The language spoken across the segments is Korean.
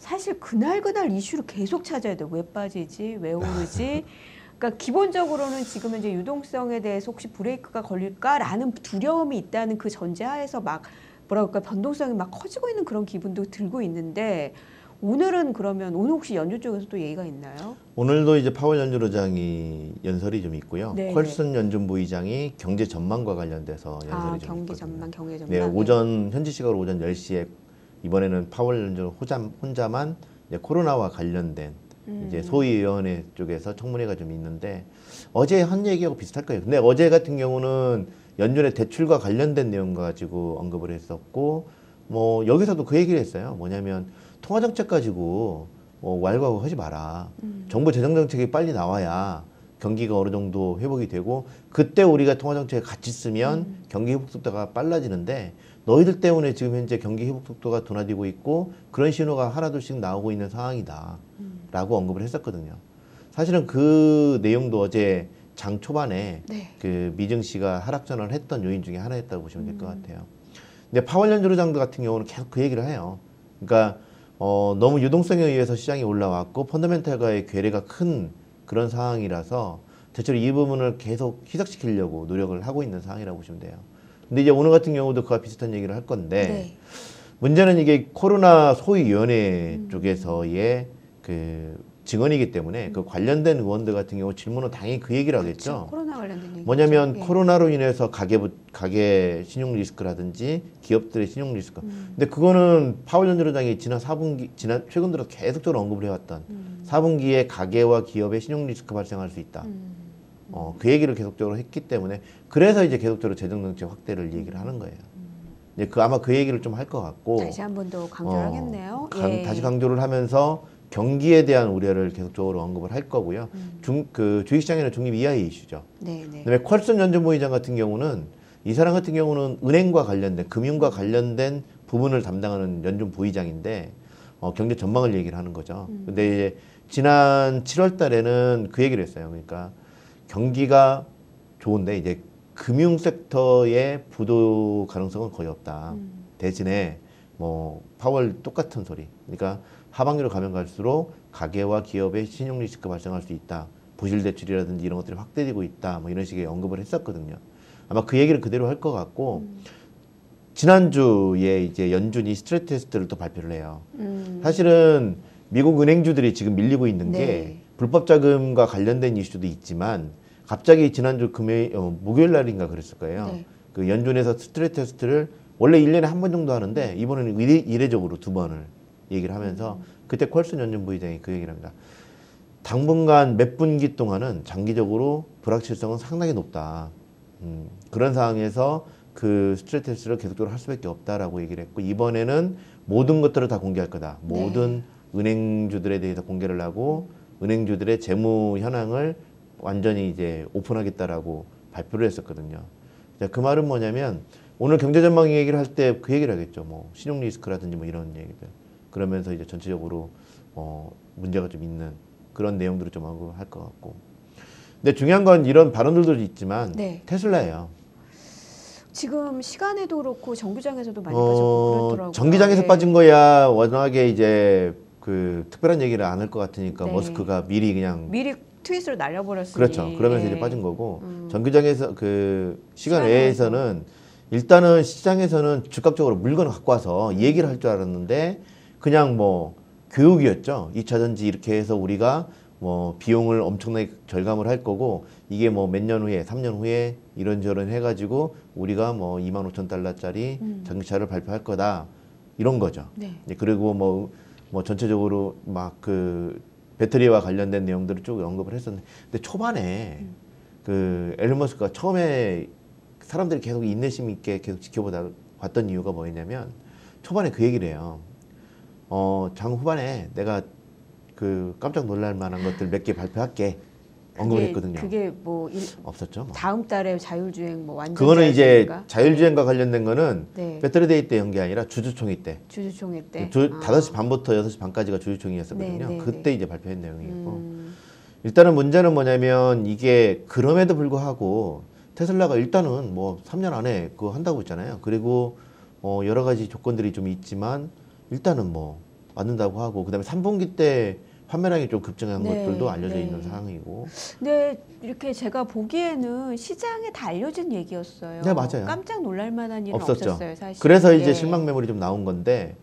사실 그날 이슈를 계속 찾아야 돼. 왜 빠지지? 왜 오르지? 그러니까 기본적으로는 지금 이제 유동성에 대해서 혹시 브레이크가 걸릴까라는 두려움이 있다는 그 전제하에서 막 뭐라 그럴까 변동성이 막 커지고 있는 그런 기분도 들고 있는데 오늘은 그러면 오늘 혹시 연준 쪽에서 또 얘기가 있나요? 오늘도 이제 파월 연준 의장이 연설이 좀 있고요. 네네. 콜슨 연준 부의장이 경제 전망과 관련돼서 연설이 좀 경기 있거든요. 전망, 경제 전망. 네, 오전 현지 시각으로 오전 10시에 이번에는 파월 연준 혼자만 이제 코로나와 관련된 이제 소위원회 쪽에서 청문회가 좀 있는데 어제 한 얘기하고 비슷할 거예요. 근데 어제 같은 경우는 연준의 대출과 관련된 내용 가지고 언급을 했었고 뭐 여기서도 그 얘기를 했어요. 뭐냐면 통화정책 가지고 왈가왈부 하지 마라. 정부 재정정책이 빨리 나와야 경기가 어느 정도 회복이 되고 그때 우리가 통화정책을 같이 쓰면 경기 회복 속도가 빨라지는데 너희들 때문에 지금 현재 경기 회복 속도가 둔화되고 있고 그런 신호가 하나둘씩 나오고 있는 상황이다 라고 언급을 했었거든요. 사실은 그 내용도 어제 장 초반에 네. 그 미증 씨가 하락전환을 했던 요인 중에 하나였다고 보시면 될 것 같아요. 근데 파월 연준 의장도 같은 경우는 계속 그 얘기를 해요. 그러니까 너무 유동성에 의해서 시장이 올라왔고 펀더멘탈과의 괴리가 큰 그런 상황이라서 대체로 이 부분을 계속 희석시키려고 노력을 하고 있는 상황이라고 보시면 돼요. 근데 이제 오늘 같은 경우도 그와 비슷한 얘기를 할 건데 네. 문제는 이게 코로나 소위위원회 쪽에서의 그 증언이기 때문에 그 관련된 의원들 같은 경우 질문은 당연히 그 얘기를 하겠죠. 그렇죠. 코로나 관련된 얘기죠. 뭐냐면 예. 코로나로 인해서 가게 신용 리스크라든지 기업들의 신용 리스크. 근데 그거는 파월 연준 의장이 지난 최근 들어 계속적으로 언급을 해왔던 4분기에 가게와 기업의 신용 리스크 발생할 수 있다. 그 얘기를 계속적으로 했기 때문에 그래서 이제 계속적으로 재정정책 확대를 얘기를 하는 거예요. 이제 아마 그 얘기를 좀 할 것 같고 다시 한 번 더 강조를 하겠네요. 다시 강조를 하면서 경기에 대한 우려를 계속적으로 언급을 할 거고요. 주식시장에는 중립 이하의 이슈죠. 네네. 그다음에 콜슨 연준 부의장 같은 경우는 이 사람 같은 경우는 은행과 관련된 금융과 관련된 부분을 담당하는 연준 부의장인데 경제 전망을 얘기를 하는 거죠. 근데 이제 지난 7월 달에는 그 얘기를 했어요. 그러니까 경기가 좋은데 이제 금융 섹터의 부도 가능성은 거의 없다. 대신에 뭐 파월 똑같은 소리. 그러니까 하반기로 가면 갈수록 가계와 기업의 신용 리스크 발생할 수 있다. 부실 대출이라든지 이런 것들이 확대되고 있다. 뭐 이런 식의 언급을 했었거든요. 아마 그 얘기를 그대로 할 것 같고 지난주에 이제 연준이 스트레스 테스트를 또 발표를 해요. 사실은 미국 은행주들이 지금 밀리고 있는 네. 게 불법 자금과 관련된 이슈도 있지만 갑자기 지난주 목요일 날인가 그랬을 거예요. 네. 그 연준에서 스트레스 테스트를 원래 1년에 한 번 정도 하는데 이번에는 이례적으로 2번을 얘기를 하면서 그때 콜슨 연준 부의장이 그 얘기를 합니다. 당분간 몇 분기 동안은 장기적으로 불확실성은 상당히 높다. 그런 상황에서 그 스트레스 테스트를 계속적으로 할 수밖에 없다라고 얘기를 했고 이번에는 모든 것들을 다 공개할 거다. 모든 은행주들에 대해서 공개를 하고 은행주들의 재무 현황을 완전히 이제 오픈하겠다라고 발표를 했었거든요. 그 말은 뭐냐면 오늘 경제 전망 얘기를 할 때 그 얘기를 하겠죠. 뭐 신용 리스크라든지 뭐 이런 얘기들. 그러면서 이제 전체적으로 문제가 좀 있는 그런 내용들을 좀 언급할 것 같고. 근데 중요한 건 이런 발언들도 있지만 네. 테슬라예요. 지금 시간에도 그렇고 정규장에서도 많이 빠졌고 그렇더라고요. 정기장에서 예. 빠진 거야 워낙에 이제 그 특별한 얘기를 안 할 것 같으니까 네. 머스크가 미리 그냥 미리 트윗으로 날려버렸으니. 그렇죠. 그러면서 예. 이제 빠진 거고 정규장에서 그 시간 시간 외에서는 일단은 시장에서는 즉각적으로 물건을 갖고 와서 이 얘기를 할 줄 알았는데 그냥 뭐 교육이었죠. 2차전지 이렇게 해서 우리가 뭐 비용을 엄청나게 절감을 할 거고 이게 뭐 몇 년 후에 3년 후에 이런저런 해가지고 우리가 뭐 25,000달러짜리 전기차를 발표할 거다 이런 거죠. 네. 그리고 뭐 전체적으로 막 그 배터리와 관련된 내용들을 쭉 언급을 했었는데 근데 초반에 그 앨런 머스크가 처음에 사람들이 계속 인내심 있게 계속 지켜보다 봤던 이유가 뭐였냐면 초반에 그 얘기를 해요. 장 후반에 내가 그 깜짝 놀랄 만한 것들 몇 개 발표할게 언급을 했거든요. 그게 뭐 없었죠. 뭐. 다음 달에 자율주행 뭐 완전 그거는 이제 자율주행인가? 자율주행과 관련된 거는 네. 배터리데이 때 연 게 아니라 주주총회 때. 주주총회 때. 5시 반부터 6시 반까지가 주주총회였었거든요. 네, 네, 그때 네. 이제 발표한 내용이었고 일단은 문제는 뭐냐면 이게 그럼에도 불구하고 테슬라가 일단은 뭐 3년 안에 그거 한다고 했잖아요. 그리고 여러 가지 조건들이 좀 있지만 일단은 뭐 왔는다고 하고 그다음에 3분기 때 판매량이 좀 급증한 네, 것들도 알려져 네. 있는 상황이고. 근데 이렇게 제가 보기에는 시장에 다 알려진 얘기였어요. 네, 맞아요. 깜짝 놀랄 만한 일은 없었죠. 없었어요, 사실. 그래서 이제 네. 실망 매물이 좀 나온 건데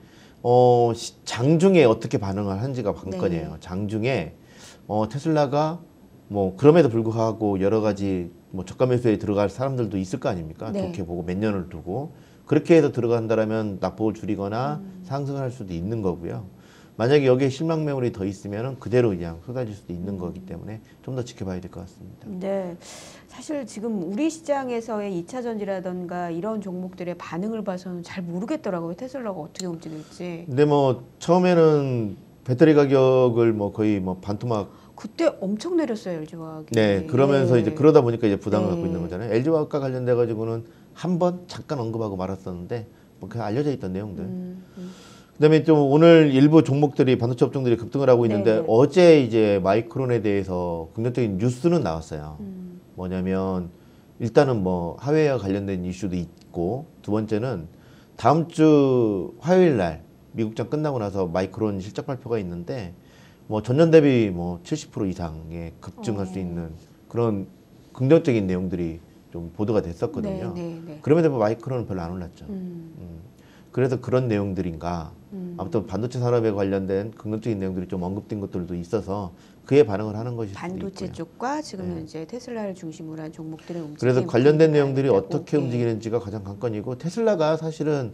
장중에 어떻게 반응을 한지가 관건이에요. 네. 장중에 테슬라가 뭐 그럼에도 불구하고 여러 가지 뭐 저가 매수에 들어갈 사람들도 있을 거 아닙니까? 네. 좋게 보고 몇 년을 두고 그렇게 해서 들어간다라면 낙폭을 줄이거나 상승을 할 수도 있는 거고요. 만약에 여기에 실망 매물이 더 있으면 그대로 그냥 쏟아질 수도 있는 거기 때문에 좀 더 지켜봐야 될 것 같습니다. 네. 사실 지금 우리 시장에서의 2차 전지라던가 이런 종목들의 반응을 봐서는 잘 모르겠더라고요. 테슬라가 어떻게 움직일지. 근데 뭐 처음에는 배터리 가격을 뭐 거의 뭐 반토막 그때 엄청 내렸어요, LG화학이. 네, 그러면서 네. 이제 그러다 보니까 이제 부담을 네. 갖고 있는 거잖아요. LG화학과 관련돼 가지고는 한 번 잠깐 언급하고 말았었는데 뭐 그냥 알려져 있던 내용들. 그다음에 좀 오늘 일부 종목들이 반도체 업종들이 급등을 하고 있는데 네네. 어제 이제 마이크론에 대해서 긍정적인 뉴스는 나왔어요. 음. 뭐냐면 일단은 뭐 하웨이와 관련된 이슈도 있고 두 번째는 다음 주 화요일 날 미국장 끝나고 나서 마이크론 실적 발표가 있는데 뭐 전년 대비 뭐 70% 이상의 급증할 수 있는 그런 긍정적인 내용들이 좀 보도가 됐었거든요. 네. 그럼에도 불구하고 마이크론은 별로 안 올랐죠. 음. 그래서 그런 내용들인가 아무튼 반도체 산업에 관련된 긍정적인 내용들이 좀 언급된 것들도 있어서 그에 반응을 하는 것일 수도 반도체 있고요. 쪽과 지금 현재 테슬라를 중심으로 한 종목들의 움직임. 그래서 관련된 내용들이 있다고. 어떻게 네. 움직이는지가 가장 관건이고 테슬라가 사실은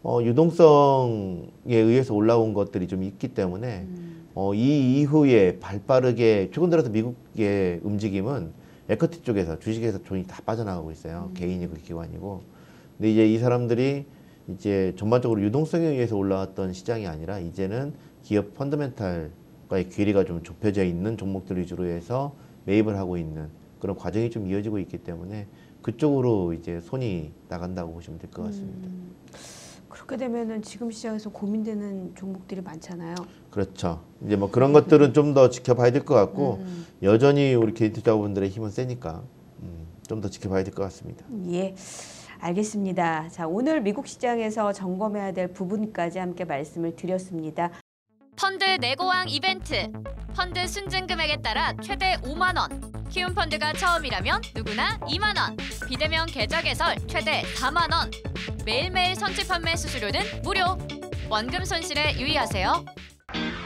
유동성에 의해서 올라온 것들이 좀 있기 때문에 이 이후에 발빠르게 최근 들어서 미국의 움직임은 에쿼티 쪽에서 주식에서 돈이 다 빠져나가고 있어요. 개인이고 기관이고. 근데 이제 이 사람들이 이제 전반적으로 유동성에 의해서 올라왔던 시장이 아니라 이제는 기업 펀더멘탈과의 괴리가 좀 좁혀져 있는 종목들 위주로 해서 매입을 하고 있는 그런 과정이 좀 이어지고 있기 때문에 그쪽으로 이제 손이 나간다고 보시면 될 것 같습니다. 그렇게 되면은 지금 시장에서 고민되는 종목들이 많잖아요. 그렇죠. 이제 뭐 그런 것들은 좀 더 지켜봐야 될 것 같고 여전히 우리 개인 투자자분들의 힘은 세니까 좀 더 지켜봐야 될 것 같습니다. 예. 알겠습니다. 자, 오늘 미국 시장에서 점검해야 될 부분까지 함께 말씀을 드렸습니다. 펀드 내고왕 이벤트. 펀드 순증 금액에 따라 최대 5만 원. 키움 펀드가 처음이라면 누구나 2만 원. 비대면 계좌 개설 최대 4만 원. 매일매일 선취 판매 수수료는 무료. 원금 손실에 유의하세요.